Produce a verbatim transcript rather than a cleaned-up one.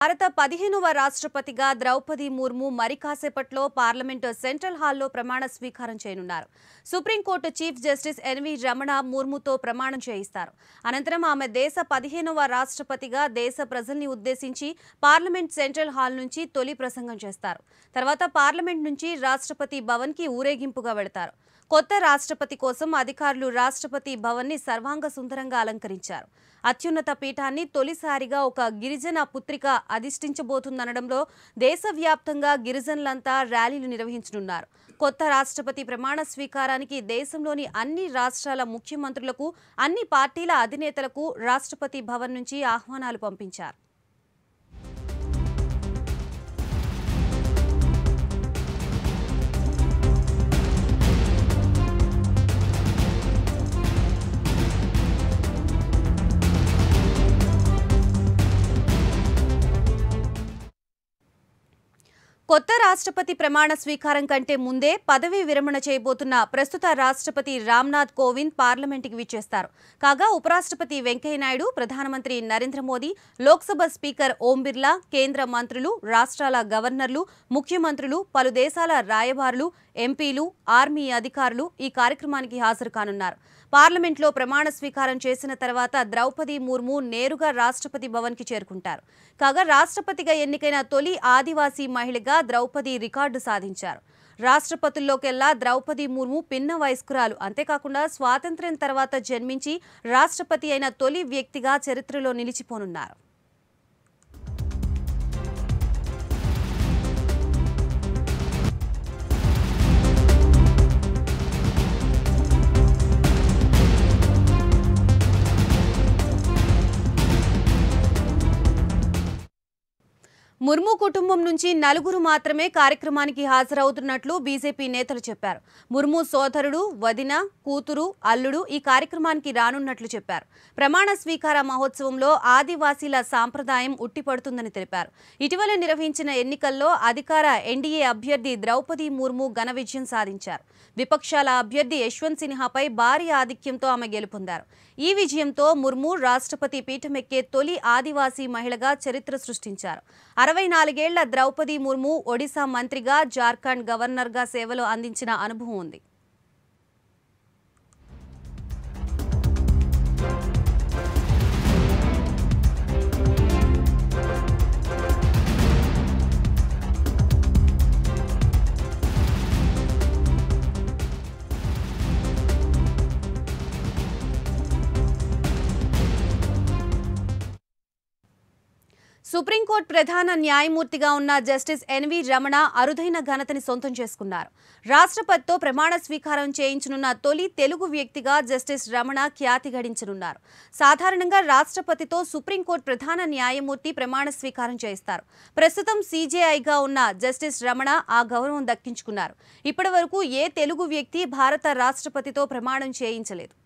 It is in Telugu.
భారత పదిహేనవ రాష్ట్రపతిగా ద్రౌపది ముర్ము మరి కాసేపట్లో పార్లమెంటు సెంట్రల్ హాల్లో ప్రమాణ స్వీకారం చేయనున్నారు. Supreme court chief justice NV Ramana ముర్ముతో ప్రమాణం చేయిస్తారు. అనంతరం ఆమె దేశ పదిహేనవ రాష్ట్రపతిగా దేశ ప్రజల్ని ఉద్దేశించి పార్లమెంట్ సెంట్రల్ హాల్ నుంచి తొలి ప్రసంగం చేస్తారు. తర్వాత పార్లమెంట్ నుంచి రాష్ట్రపతి భవన్కి ఊరేగింపుగా వెళతారు. కొత్త రాష్ట్రపతి కోసం అధికారులు రాష్ట్రపతి భవన్ని సర్వాంగ సుందరంగా అలంకరించారు. అత్యున్నత పీఠాన్ని తొలిసారిగా ఒక గిరిజన పుత్రిక అధిష్ఠించబోతుందనడంలో దేశవ్యాప్తంగా గిరిజనులంతా ర్యాలీలు నిర్వహించనున్నారు. కొత్త రాష్ట్రపతి ప్రమాణ స్వీకారానికి దేశంలోని అన్ని రాష్ట్రాల ముఖ్యమంత్రులకు, అన్ని పార్టీల అధినేతలకు రాష్ట్రపతి భవన్ నుంచి ఆహ్వానాలు పంపించారు. కొత్త రాష్ట్రపతి ప్రమాణ స్వీకారం కంటే ముందే పదవీ విరమణ చేయబోతున్న ప్రస్తుత రాష్ట్రపతి రామ్నాథ్ కోవింద్ పార్లమెంటుకి విచ్చేస్తారు. కాగా ఉపరాష్ట్రపతి వెంకయ్యనాయుడు, ప్రధానమంత్రి నరేంద్ర మోదీ, లోక్సభ స్పీకర్ ఓం బిర్లా, కేంద్ర మంత్రులు, రాష్ట్రాల గవర్నర్లు, ముఖ్యమంత్రులు, పలు దేశాల రాయబారులు, ఎంపీలు, ఆర్మీ అధికారులు ఈ కార్యక్రమానికి హాజరు కానున్నారు. పార్లమెంట్లో ప్రమాణ స్వీకారం చేసిన తర్వాత ద్రౌపది ముర్ము నేరుగా రాష్ట్రపతి భవన్కి చేరుకుంటారు. కాగా రాష్ట్రపతిగా ఎన్నికైన తొలి ఆదివాసీ మహిళగా ద్రౌపది రికార్డు సాధించారు. రాష్ట్రపతుల్లోకెల్లా ద్రౌపది ముర్ము పిన్న వయస్కురాలు. అంతేకాకుండా స్వాతంత్ర్యం తర్వాత జన్మించి రాష్ట్రపతి అయిన తొలి వ్యక్తిగా చరిత్రలో నిలిచిపోనున్నారు. ముర్ము కుటుంబం నుంచి నలుగురు మాత్రమే కార్యక్రమానికి హాజరవుతున్నట్లు బీజేపీ నేతలు చెప్పారు. ముర్ము సోదరుడు, వదిన, కూతురు, అల్లుడు ఈ కార్యక్రమానికి రానున్నట్లు చెప్పారు. ప్రమాణ స్వీకార మహోత్సవంలో ఆదివాసీల సాంప్రదాయం ఉట్టిపడుతుందని తెలిపారు. ఇటీవల నిర్వహించిన ఎన్నికల్లో అధికార ఎన్డీఏ అభ్యర్థి ద్రౌపది ముర్ము ఘన విజయం సాధించారు. విపక్షాల అభ్యర్థి యశ్వంత్ సిన్హాపై భారీ ఆధిక్యంతో ఆమె గెలుపొందారు. ఈ విజయంతో ముర్ము రాష్ట్రపతి పీఠమెక్కే తొలి ఆదివాసీ మహిళగా చరిత్ర సృష్టించారు. అరవై నాలుగేళ్ల ద్రౌపది ముర్ము ఒడిశా మంత్రిగా, జార్ఖండ్ గవర్నర్గా సేవలు అందించిన అనుభవం ఉంది. సుప్రీంకోర్టు ప్రధాన న్యాయమూర్తిగా ఉన్న జస్టిస్ ఎన్వి రమణ అరుదైన ఘనతని సొంతం చేసుకున్నారు. రాష్ట్రపతితో ప్రమాణ స్వీకారం చేయించనున్న తొలి తెలుగు వ్యక్తిగా జస్టిస్ రమణ ఖ్యాతి గడించనున్నారు. సాధారణంగా రాష్ట్రపతితో సుప్రీంకోర్టు ప్రధాన న్యాయమూర్తి ప్రమాణ స్వీకారం చేయిస్తారు. ప్రస్తుతం సీజేఐగా ఉన్న జస్టిస్ రమణ ఆ గౌరవం దక్కించుకున్నారు. ఇప్పటి వరకు ఏ తెలుగు వ్యక్తి భారత రాష్ట్రపతితో ప్రమాణం చేయించలేదు.